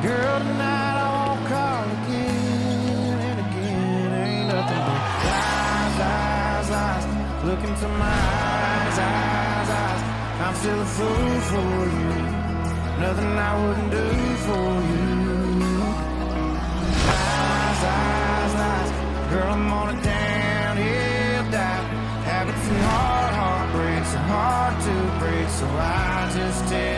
Girl, tonight I won't call again and again. Ain't nothing but lies, lies, lies. Look into my eyes, eyes, eyes. I'm still a fool for you. Nothing I wouldn't do for you. Lies, lies, lies. Girl, I'm on a downhill dive. Habits and heartbreaks are hard to break, so I just tell